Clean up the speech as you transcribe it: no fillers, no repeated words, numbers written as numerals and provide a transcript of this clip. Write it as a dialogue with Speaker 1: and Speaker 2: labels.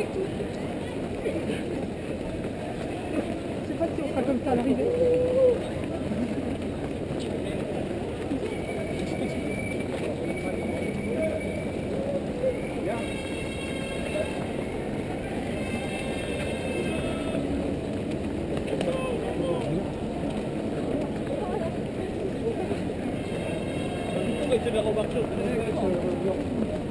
Speaker 1: sais pas si on fera comme ça à l'arrivée.
Speaker 2: On était vers Roberto.